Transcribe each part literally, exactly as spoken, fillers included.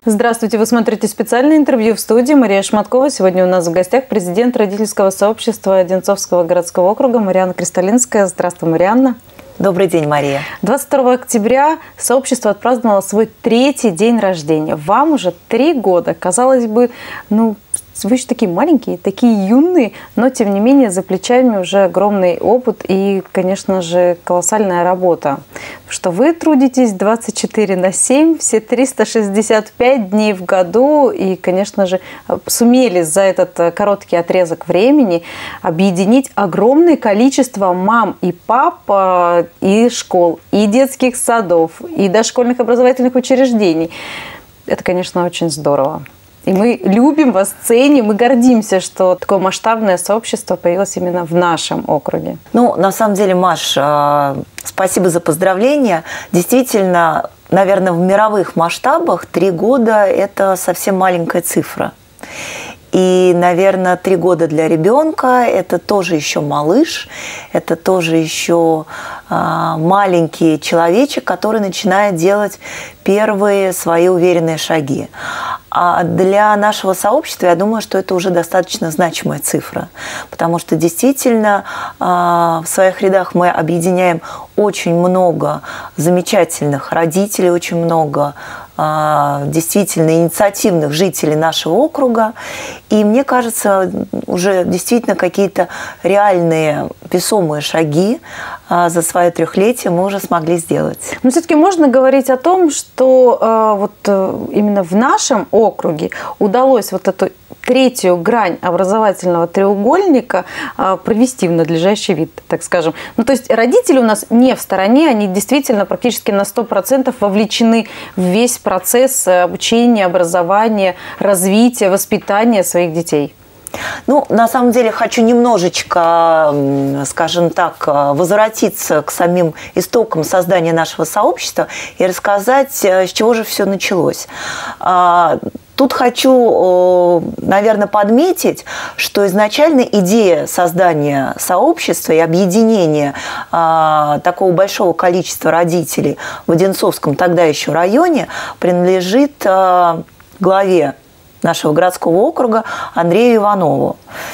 Здравствуйте, вы смотрите специальное интервью в студии. Мария Шматкова. Сегодня у нас в гостях президент родительского сообщества Одинцовского городского округа Марианна Кристалинская. Здравствуй, Марианна. Добрый день, Мария. двадцать второго октября сообщество отпраздновало свой третий день рождения. Вам уже три года. Казалось бы, ну, вы еще такие маленькие, такие юные, но, тем не менее, за плечами уже огромный опыт и, конечно же, колоссальная работа. Потому что вы трудитесь двадцать четыре на семь, все триста шестьдесят пять дней в году и, конечно же, сумели за этот короткий отрезок времени объединить огромное количество мам и пап и школ, и детских садов, и дошкольных образовательных учреждений. Это, конечно, очень здорово. И мы любим вас, ценим и гордимся, что такое масштабное сообщество появилось именно в нашем округе. Ну, на самом деле, Маш, спасибо за поздравления. Действительно, наверное, в мировых масштабах три года – это совсем маленькая цифра. И, наверное, три года для ребенка – это тоже еще малыш, это тоже еще а, маленький человечек, который начинает делать первые свои уверенные шаги. А для нашего сообщества, я думаю, что это уже достаточно значимая цифра, потому что действительно а, в своих рядах мы объединяем очень много замечательных родителей, очень много действительно инициативных жителей нашего округа. И мне кажется, уже действительно какие-то реальные весомые шаги за свое трехлетие мы уже смогли сделать. Но все-таки можно говорить о том, что э, вот э, именно в нашем округе удалось вот эту третью грань образовательного треугольника э, провести в надлежащий вид, так скажем. Ну, то есть родители у нас не в стороне, они действительно практически на сто процентов вовлечены в весь процесс обучения, образования, развития, воспитания своих детей. Ну, на самом деле, хочу немножечко, скажем так, возвратиться к самим истокам создания нашего сообщества и рассказать, с чего же все началось. Тут хочу, наверное, подметить, что изначально идея создания сообщества и объединения такого большого количества родителей в Одинцовском тогда еще районе принадлежит главе нашего городского округа Андрею Иванову.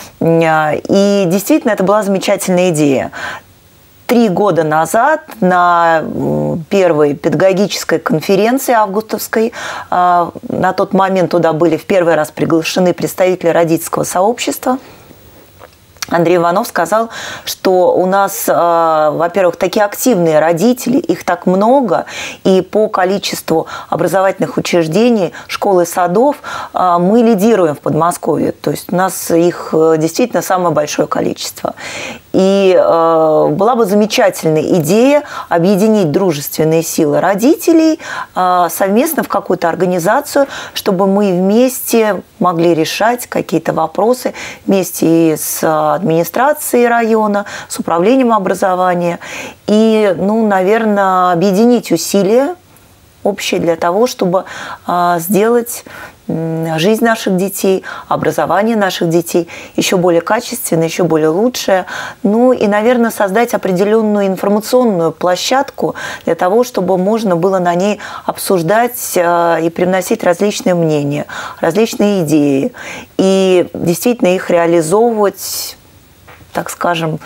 И действительно, это была замечательная идея. Три года назад на первой педагогической конференции августовской, на тот момент туда были в первый раз приглашены представители родительского сообщества, Андрей Иванов сказал, что у нас, во-первых, такие активные родители, их так много, и по количеству образовательных учреждений, школ и садов мы лидируем в Подмосковье. То есть у нас их действительно самое большое количество. И была бы замечательная идея объединить дружественные силы родителей совместно в какую-то организацию, чтобы мы вместе могли решать какие-то вопросы вместе и с администрацией района, с управлением образования. И, ну, наверное, объединить усилия общие для того, чтобы сделать жизнь наших детей, образование наших детей еще более качественное, еще более лучшее. Ну и, наверное, создать определенную информационную площадку для того, чтобы можно было на ней обсуждать и привносить различные мнения, различные идеи. И действительно их реализовывать, так скажем,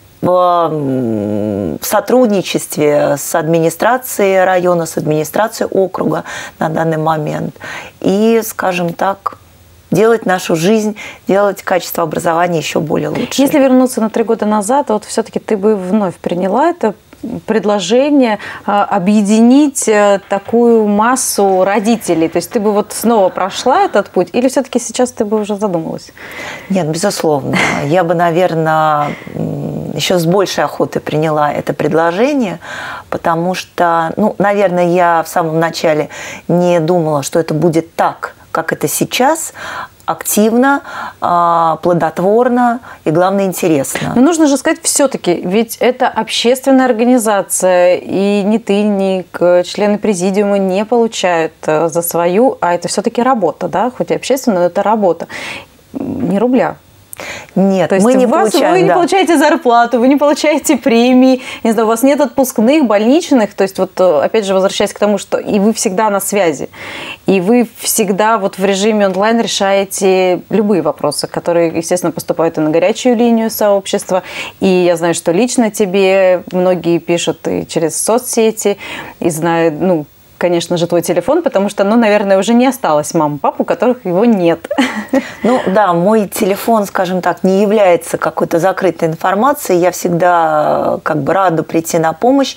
в сотрудничестве с администрацией района, с администрацией округа на данный момент. И, скажем так, делать нашу жизнь, делать качество образования еще более лучше. Если вернуться на три года назад, вот все-таки ты бы вновь приняла это предложение объединить такую массу родителей? То есть ты бы вот снова прошла этот путь или все-таки сейчас ты бы уже задумалась? Нет, безусловно. Я бы, наверное, еще с большей охотой приняла это предложение, потому что, ну, наверное, я в самом начале не думала, что это будет так, как это сейчас, активно, плодотворно и, главное, интересно. Но нужно же сказать все-таки, ведь это общественная организация, и ни ты, ни члены президиума не получают за свою, а это все-таки работа, да, хоть и общественная, но это работа. Ни рубля. Нет, то есть мы не вас, получаем, вы не да. получаете зарплату, вы не получаете премии, не знаю, у вас нет отпускных, больничных. То есть вот опять же возвращаясь к тому, что и вы всегда на связи, и вы всегда вот в режиме онлайн решаете любые вопросы, которые, естественно, поступают и на горячую линию сообщества. И я знаю, что лично тебе многие пишут и через соцсети, и знаю, ну, конечно же, твой телефон, потому что, ну, наверное, уже не осталось мам, пап, у которых его нет. Ну, да, мой телефон, скажем так, не является какой-то закрытой информацией. Я всегда как бы рада прийти на помощь,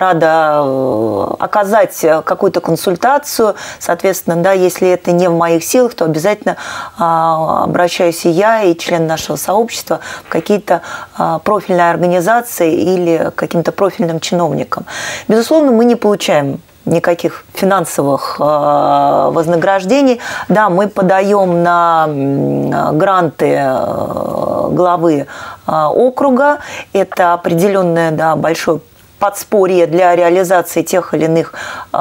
рада оказать какую-то консультацию. Соответственно, да, если это не в моих силах, то обязательно а, обращаюсь и я, и член нашего сообщества в какие-то а, профильные организации или к каким-то профильным чиновникам. Безусловно, мы не получаем никаких финансовых э, вознаграждений. Да, мы подаем на гранты э, главы э, округа. Это определенное, да, большое подспорье для реализации тех или иных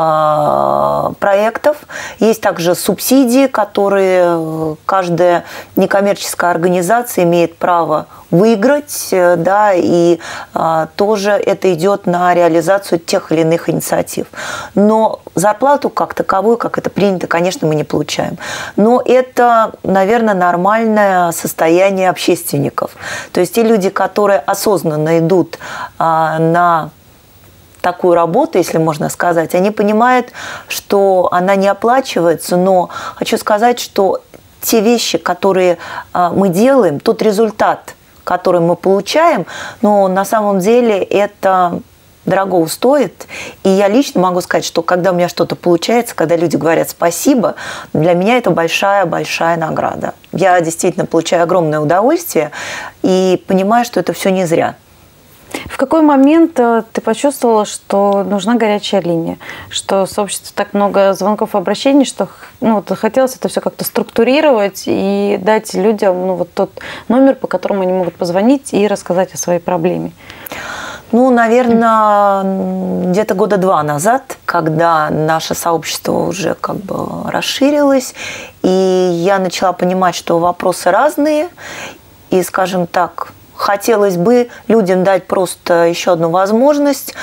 э, проектов. Есть также субсидии, которые каждая некоммерческая организация имеет право выиграть, да, и а, тоже это идет на реализацию тех или иных инициатив. Но зарплату как таковую, как это принято, конечно, мы не получаем. Но это, наверное, нормальное состояние общественников. То есть те люди, которые осознанно идут а, на такую работу, если можно сказать, они понимают, что она не оплачивается, но хочу сказать, что те вещи, которые а, мы делаем, тот результат, который мы получаем, но на самом деле это дорого стоит. И я лично могу сказать, что когда у меня что-то получается, когда люди говорят спасибо, для меня это большая-большая награда. Я действительно получаю огромное удовольствие и понимаю, что это все не зря. В какой момент ты почувствовала, что нужна горячая линия, что в сообществе так много звонков и обращений, что, ну, вот, хотелось это все как-то структурировать и дать людям, ну, вот тот номер, по которому они могут позвонить и рассказать о своей проблеме? Ну, наверное, где-то года два назад, когда наше сообщество уже как бы расширилось, и я начала понимать, что вопросы разные, и, скажем так, хотелось бы людям дать просто еще одну возможность,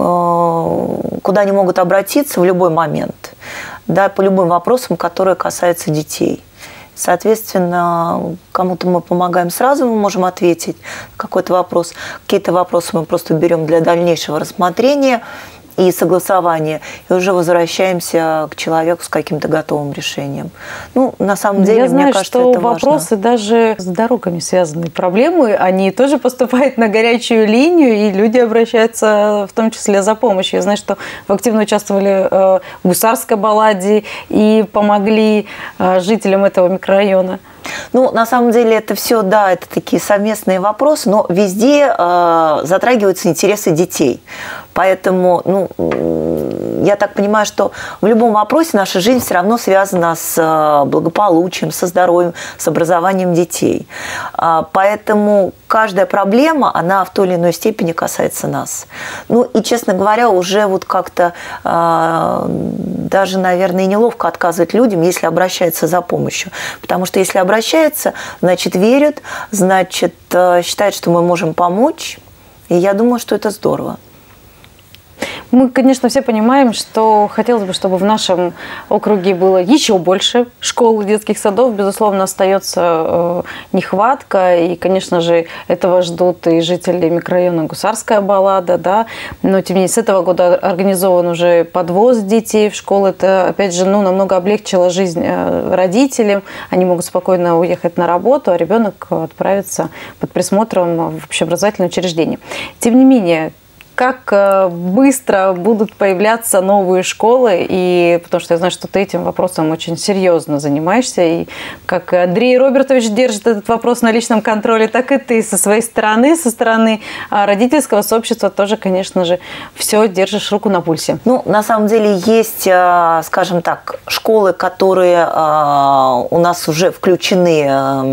куда они могут обратиться в любой момент, да, по любым вопросам, которые касаются детей. Соответственно, кому-то мы помогаем сразу, мы можем ответить какой-то вопрос. Какие-то вопросы мы просто берем для дальнейшего рассмотрения и согласования, и уже возвращаемся к человеку с каким-то готовым решением. Ну, на самом деле, я знаю, мне кажется, что это вопросы важно. Даже с дорогами связанные проблемы, они тоже поступают на горячую линию, и люди обращаются в том числе за помощью. Я знаю, что вы активно участвовали в Гусарской балладе и помогли жителям этого микрорайона. Ну, на самом деле, это все, да, это такие совместные вопросы, но везде э, затрагиваются интересы детей. Поэтому, ну, я так понимаю, что в любом вопросе наша жизнь все равно связана с благополучием, со здоровьем, с образованием детей. Поэтому каждая проблема, она в той или иной степени касается нас. Ну, и, честно говоря, уже вот как-то э, даже, наверное, неловко отказывать людям, если обращаются за помощью. Потому что если обращаются, значит, верят, значит, э, считают, что мы можем помочь. И я думаю, что это здорово. Мы, конечно, все понимаем, что хотелось бы, чтобы в нашем округе было еще больше школ и детских садов. Безусловно, остается нехватка. И, конечно же, этого ждут и жители микрорайона Гусарская баллада. Да? Но, тем не менее, с этого года организован уже подвоз детей в школу. Это, опять же, ну, намного облегчило жизнь родителям. Они могут спокойно уехать на работу, а ребенок отправится под присмотром в общеобразовательное учреждение. Тем не менее, как быстро будут появляться новые школы, и потому что я знаю, что ты этим вопросом очень серьезно занимаешься, и как Андрей Робертович держит этот вопрос на личном контроле, так и ты со своей стороны, со стороны родительского сообщества тоже, конечно же, все держишь руку на пульсе. Ну, на самом деле есть, скажем так, школы, которые у нас уже включены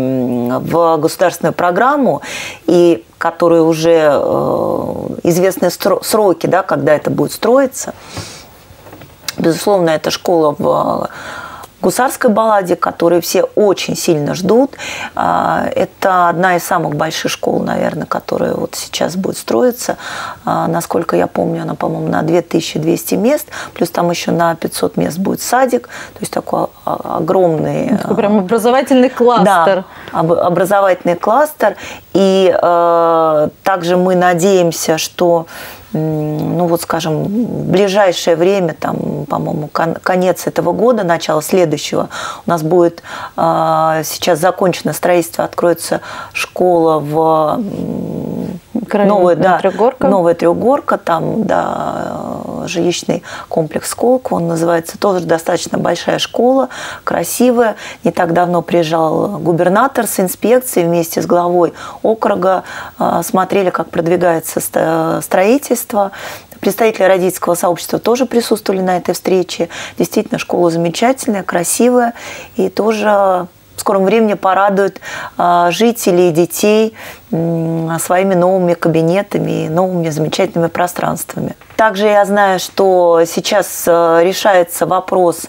в государственную программу, и которые уже э, известны сроки, да, когда это будет строиться. Безусловно, это школа в Гусарской балладе, которую все очень сильно ждут. Это одна из самых больших школ, наверное, которая вот сейчас будет строиться. Насколько я помню, она, по-моему, на две тысячи двести мест, плюс там еще на пятьсот мест будет садик, то есть такой огромный... Такой прям образовательный кластер. Да, образовательный кластер. И э, также мы надеемся, что ну вот, скажем, в ближайшее время, там, по-моему, конец этого года, начало следующего, у нас будет э, сейчас закончено строительство, откроется школа в Новая, да, Трехгорка. Новая Трехгорка, там, да, жилищный комплекс «Сколково», он называется, тоже достаточно большая школа, красивая. Не так давно приезжал губернатор с инспекцией вместе с главой округа, э, смотрели, как продвигается строительство. Представители родительского сообщества тоже присутствовали на этой встрече. Действительно, школа замечательная, красивая и тоже в скором времени порадует э, жителей и детей э, своими новыми кабинетами и новыми замечательными пространствами. Также я знаю, что сейчас э, решается вопрос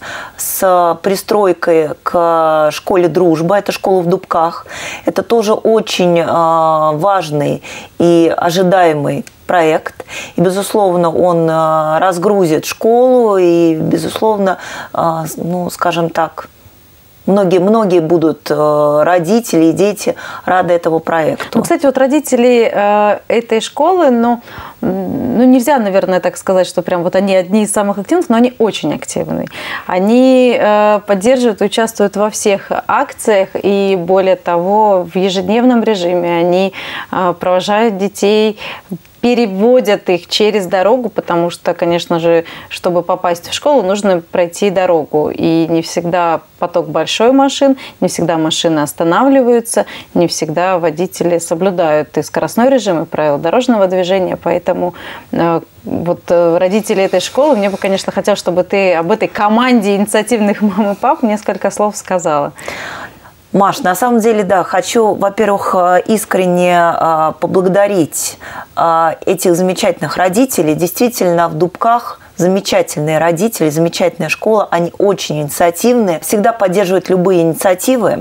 с пристройкой к школе «Дружба». Это школа в Дубках. Это тоже очень э, важный и ожидаемый проект. И, безусловно, он э, разгрузит школу и, безусловно, э, ну, скажем так, Многие, многие будут э, родители и дети рады этому проекту. Ну, кстати, вот родители э, этой школы, ну, ну, нельзя, наверное, так сказать, что прям вот они одни из самых активных, но они очень активные. Они э, поддерживают, участвуют во всех акциях и, более того, в ежедневном режиме они э, провожают детей, переводят их через дорогу, потому что, конечно же, чтобы попасть в школу, нужно пройти дорогу. И не всегда поток большой машин, не всегда машины останавливаются, не всегда водители соблюдают и скоростной режим, и правила дорожного движения. Поэтому э, вот родители этой школы, мне бы, конечно, хотелось, чтобы ты об этой команде инициативных мам и пап несколько слов сказала. Маш, на самом деле, да, хочу, во-первых, искренне поблагодарить этих замечательных родителей. Действительно, в Дубках замечательные родители, замечательная школа, они очень инициативные, всегда поддерживают любые инициативы.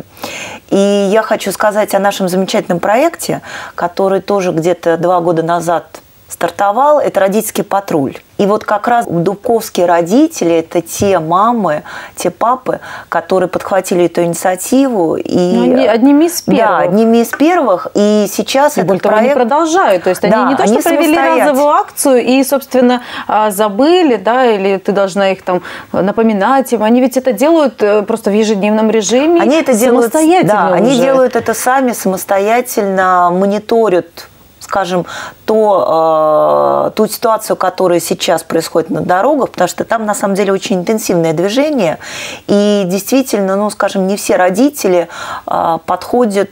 И я хочу сказать о нашем замечательном проекте, который тоже где-то два года назад стартовал, это «Родительский патруль». И вот как раз дубковские родители – это те мамы, те папы, которые подхватили эту инициативу. И, они одними из первых. Да, одними из первых. И сейчас и этот проект... они продолжают. То есть они да, не то, они что провели разовую акцию и, собственно, забыли, да, или ты должна их там напоминать им. Они ведь это делают просто в ежедневном режиме. Они это делают самостоятельно. Да, уже. Они делают это сами, самостоятельно, мониторят, скажем, то, э, ту ситуацию, которая сейчас происходит на дорогах, потому что там, на самом деле, очень интенсивное движение, и действительно, ну, скажем, не все родители э, подходят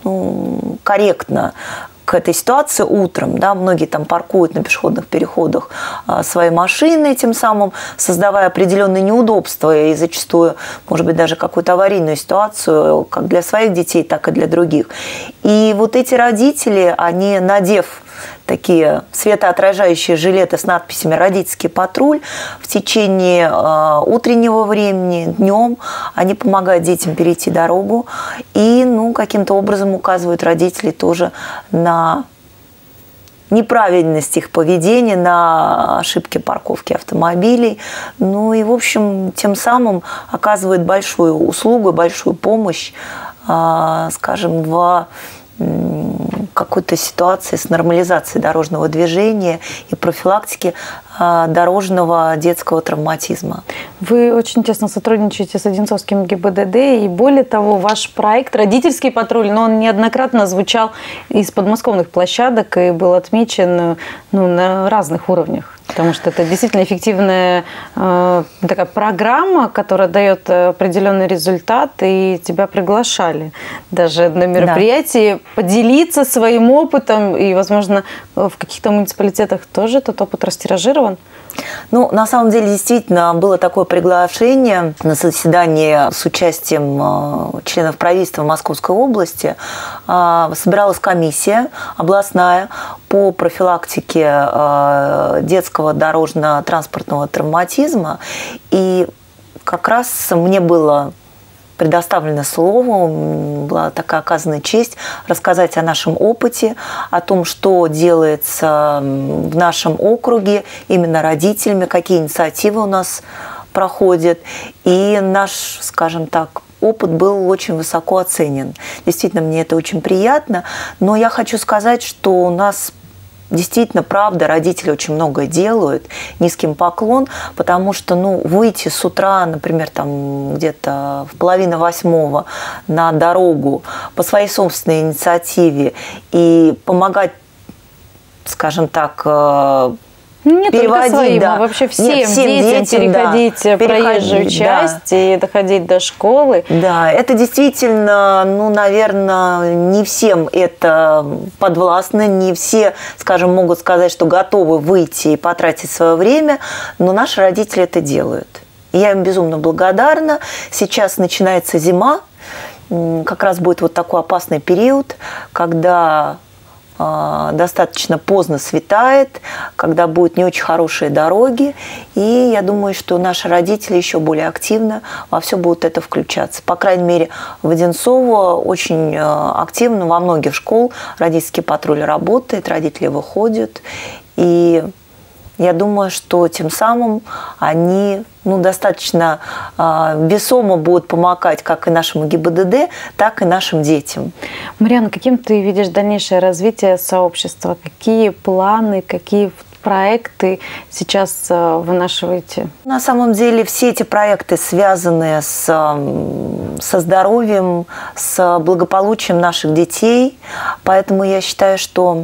ну, корректно к этой ситуации утром, да, многие там паркуют на пешеходных переходах а, свои машины, тем самым создавая определенные неудобства и зачастую, может быть, даже какую-то аварийную ситуацию как для своих детей, так и для других. И вот эти родители, они, надев такие светоотражающие жилеты с надписями «Родительский патруль», в течение э, утреннего времени, днем они помогают детям перейти дорогу и ну, каким-то образом указывают родителей тоже на неправильность их поведения, на ошибки парковки автомобилей. Ну и, в общем, тем самым оказывают большую услугу, большую помощь, э, скажем, в какой-то ситуации с нормализацией дорожного движения и профилактики дорожного детского травматизма. Вы очень тесно сотрудничаете с Одинцовским ГИБДД, и более того, ваш проект «Родительский патруль», но он неоднократно звучал из подмосковных площадок и был отмечен ну, на разных уровнях. Потому что это действительно эффективная э, такая программа, которая дает определенный результат, и тебя приглашали даже на мероприятии да. поделиться своим опытом, и, возможно, в каких-то муниципалитетах тоже этот опыт растиражирован. Ну, на самом деле, действительно, было такое приглашение на заседании с участием членов правительства Московской области. Собиралась комиссия областная по профилактике детского дорожно-транспортного травматизма. И как раз мне было предоставлено слово, была такая оказанная честь рассказать о нашем опыте, о том, что делается в нашем округе именно родителями, какие инициативы у нас проходят. И наш, скажем так, опыт был очень высоко оценен. Действительно, мне это очень приятно. Но я хочу сказать, что у нас действительно, правда, родители очень многое делают, низким поклон, потому что, ну, выйти с утра, например, там где-то в половину восьмого на дорогу по своей собственной инициативе и помогать, скажем так, не переводить, только своим, да. а вообще всем, Нет, всем детям, детям, переходить да, проезжую переходить, часть да. и доходить до школы. Да, это действительно, ну, наверное, не всем это подвластно, не все, скажем, могут сказать, что готовы выйти и потратить свое время, но наши родители это делают. И я им безумно благодарна. Сейчас начинается зима, как раз будет вот такой опасный период, когда достаточно поздно светает, когда будут не очень хорошие дороги. И я думаю, что наши родители еще более активно во все будут это включаться. По крайней мере, в Одинцово очень активно во многих школ родительский патруль работает, родители выходят. И я думаю, что тем самым они, ну, достаточно э, весомо будут помогать как и нашему ГИБДД, так и нашим детям. Марьяна, каким ты видишь дальнейшее развитие сообщества? Какие планы, какие проекты сейчас э, вынашиваете? На самом деле все эти проекты связаны с, со здоровьем, с благополучием наших детей. Поэтому я считаю, что,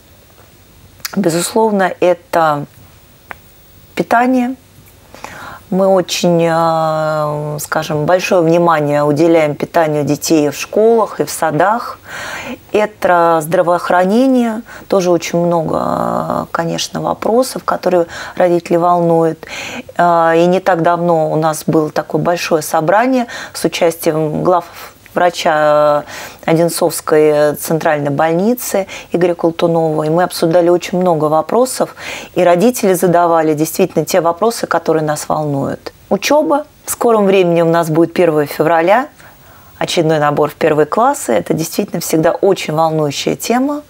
безусловно, это питание. Мы очень, скажем, большое внимание уделяем питанию детей в школах и в садах. Это здравоохранение. Тоже очень много, конечно, вопросов, которые родители волнуют. И не так давно у нас было такое большое собрание с участием глав врача Одинцовской центральной больницы Игоря Колтунова. И мы обсуждали очень много вопросов, и родители задавали действительно те вопросы, которые нас волнуют. Учеба. В скором времени у нас будет первое февраля, очередной набор в первые классы. Это действительно всегда очень волнующая тема.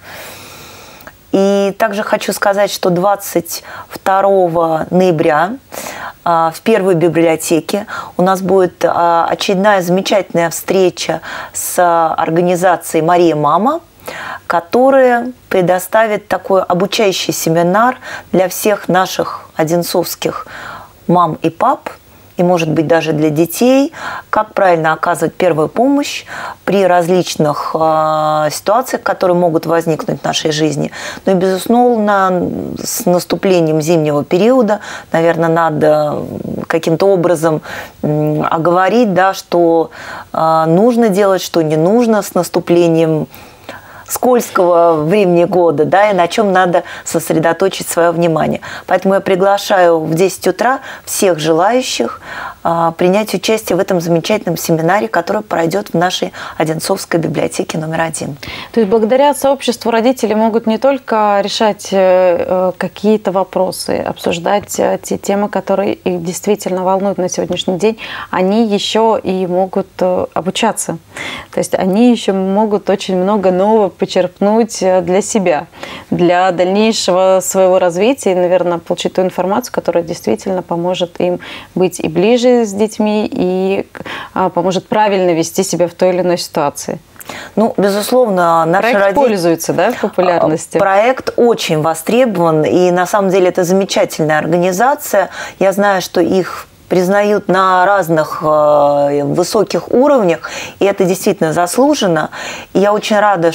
И также хочу сказать, что двадцать второго ноября в первой библиотеке у нас будет очередная замечательная встреча с организацией «Мария Мама», которая предоставит такой обучающий семинар для всех наших одинцовских мам и пап, и, может быть, даже для детей, как правильно оказывать первую помощь при различных э, ситуациях, которые могут возникнуть в нашей жизни. Ну и, безусловно, с наступлением зимнего периода, наверное, надо каким-то образом э, оговорить, да, что э, нужно делать, что не нужно с наступлением скользкого времени года, да, и на чем надо сосредоточить свое внимание. Поэтому я приглашаю в десять утра всех желающих а, принять участие в этом замечательном семинаре, который пройдет в нашей Одинцовской библиотеке номер один. То есть благодаря сообществу родители могут не только решать э, какие-то вопросы, обсуждать э, те темы, которые их действительно волнуют на сегодняшний день, они еще и могут э, обучаться. То есть они еще могут очень много нового почерпнуть для себя, для дальнейшего своего развития и, наверное, получить ту информацию, которая действительно поможет им быть и ближе с детьми, и поможет правильно вести себя в той или иной ситуации. Ну, безусловно, наши проект родители... пользуется, да, популярностью? Проект очень востребован, и на самом деле это замечательная организация. Я знаю, что их признают на разных э, высоких уровнях, и это действительно заслуженно. И я очень рада,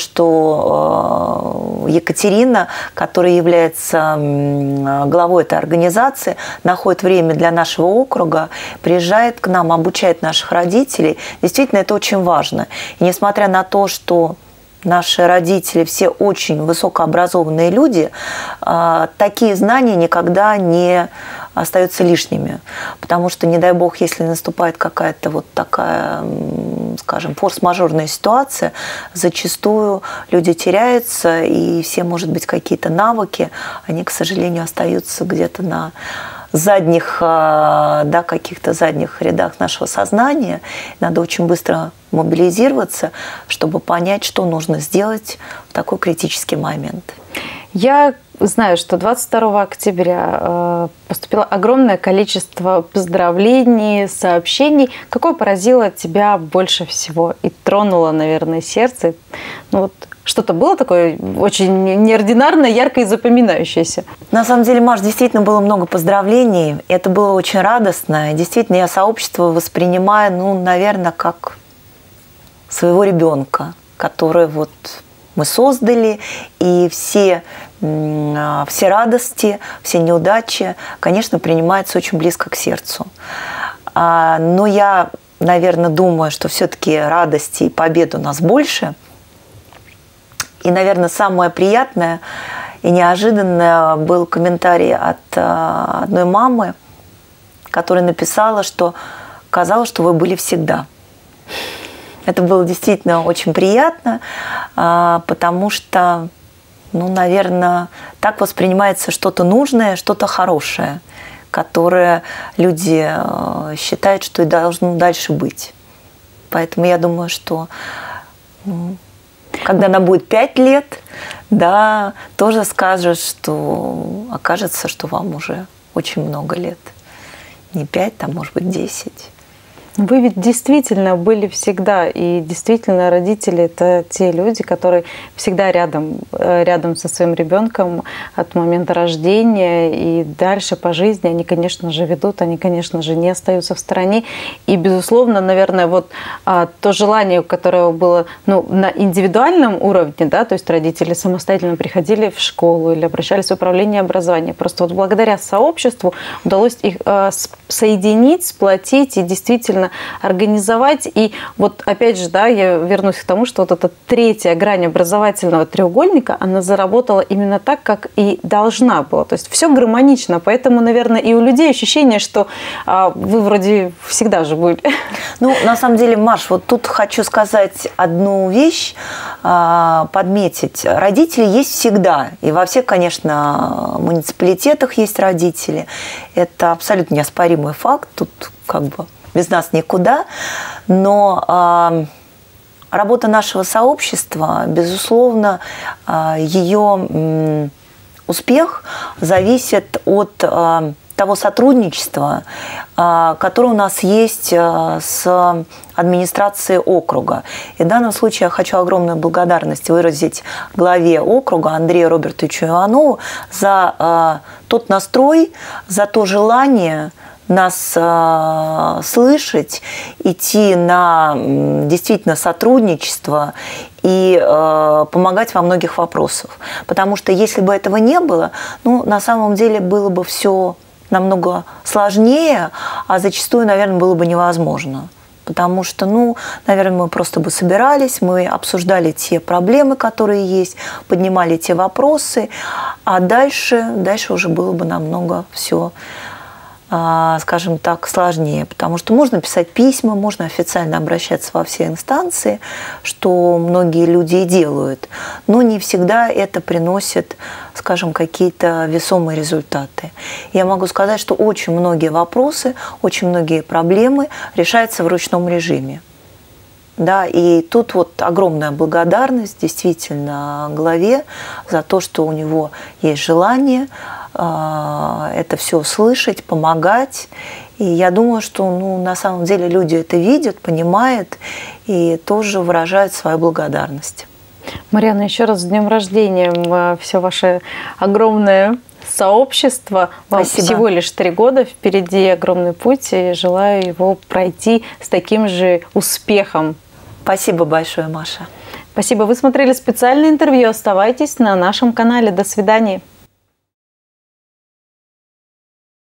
что э, Екатерина, которая является э, главой этой организации, находит время для нашего округа, приезжает к нам, обучает наших родителей. Действительно, это очень важно. И несмотря на то, что наши родители все очень высокообразованные люди, э, такие знания никогда не остаются лишними. Потому что, не дай бог, если наступает какая-то вот такая, скажем, форс-мажорная ситуация, зачастую люди теряются, и все, может быть, какие-то навыки, они, к сожалению, остаются где-то на задних, да, каких-то задних рядах нашего сознания. Надо очень быстро мобилизироваться, чтобы понять, что нужно сделать в такой критический момент. Я знаю, что двадцать второго октября поступило огромное количество поздравлений, сообщений. Какое поразило тебя больше всего и тронуло, наверное, сердце? Ну, вот что-то было такое очень неординарное, яркое и запоминающееся? На самом деле, Маш, действительно было много поздравлений. Это было очень радостно. Действительно, я сообщество воспринимаю, ну, наверное, как своего ребенка, который вот мы создали, и все, все радости, все неудачи, конечно, принимаются очень близко к сердцу. Но я, наверное, думаю, что все-таки радости и побед у нас больше. И, наверное, самое приятное и неожиданное был комментарий от одной мамы, которая написала, что казалось, что вы были всегда. Это было действительно очень приятно, потому что, ну, наверное, так воспринимается что-то нужное, что-то хорошее, которое люди считают, что и должно дальше быть. Поэтому я думаю, что, ну, когда нам будет пять лет, да, тоже скажешь, что окажется, что вам уже очень много лет. Не пять, там, может быть, десять. Вы ведь действительно были всегда, и действительно родители – это те люди, которые всегда рядом, рядом со своим ребенком от момента рождения и дальше по жизни. Они, конечно же, ведут, они, конечно же, не остаются в стороне. И, безусловно, наверное, вот а, то желание, которое было, ну, на индивидуальном уровне, да, то есть родители самостоятельно приходили в школу или обращались в управление образования. Просто вот благодаря сообществу удалось их а, соединить, сплотить и действительно организовать. И вот опять же, да, я вернусь к тому, что вот эта третья грань образовательного треугольника, она заработала именно так, как и должна была. То есть все гармонично. Поэтому, наверное, и у людей ощущение, что а, вы вроде всегда же были. Ну, на самом деле, Маш, вот тут хочу сказать одну вещь, а, подметить. Родители есть всегда. И во всех, конечно, муниципалитетах есть родители. Это абсолютно неоспоримый факт. Тут как бы без нас никуда, но э, работа нашего сообщества, безусловно, э, ее э, успех зависит от э, того сотрудничества, э, которое у нас есть э, с администрацией округа. И в данном случае я хочу огромную благодарность выразить главе округа Андрею Робертовичу Иванову за э, тот настрой, за то желание нас э, слышать, идти на э, действительно сотрудничество и э, помогать во многих вопросах. Потому что если бы этого не было, ну, на самом деле было бы все намного сложнее, а зачастую, наверное, было бы невозможно. Потому что, ну, наверное, мы просто бы собирались, мы обсуждали те проблемы, которые есть, поднимали те вопросы, а дальше, дальше уже было бы намного все, скажем так, сложнее, потому что можно писать письма, можно официально обращаться во все инстанции, что многие люди и делают, но не всегда это приносит, скажем, какие-то весомые результаты. Я могу сказать, что очень многие вопросы, очень многие проблемы решаются в ручном режиме. Да, и тут вот огромная благодарность действительно главе за то, что у него есть желание э, это все слышать, помогать. И я думаю, что, ну, на самом деле люди это видят, понимают и тоже выражают свою благодарность. Марьяна, еще раз с днем рождения. Все ваше огромное сообщество. Вам Спасибо. Всего лишь три года, впереди огромный путь, и желаю его пройти с таким же успехом. Спасибо большое, Маша. Спасибо. Вы смотрели специальное интервью. Оставайтесь на нашем канале. До свидания.